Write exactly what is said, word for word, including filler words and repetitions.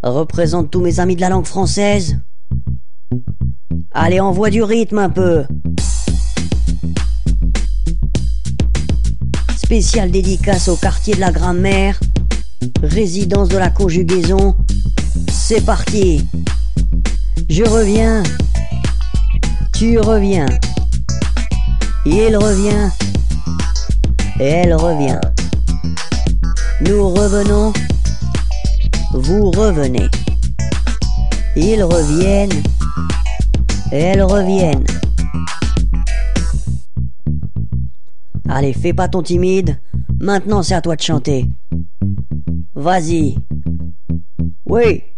représente tous mes amis de la langue française. Allez, envoie du rythme un peu. Spéciale dédicace au quartier de la grammaire, résidence de la conjugaison. C'est parti. Je reviens. Tu reviens. Il revient. Elle revient. Nous revenons. Vous revenez. Ils reviennent. Elles reviennent. Allez, fais pas ton timide. Maintenant, c'est à toi de chanter. Vas-y. Oui.